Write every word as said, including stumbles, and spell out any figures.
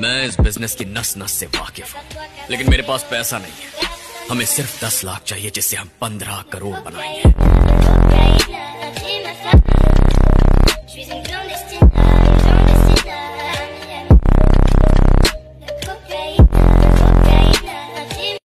मैं इस बिजनेस की नस नस से वाकिफ हूँ, लेकिन मेरे पास पैसा नहीं है। हमें सिर्फ दस लाख चाहिए जिससे हम पंद्रह करोड़ बनाएंगे।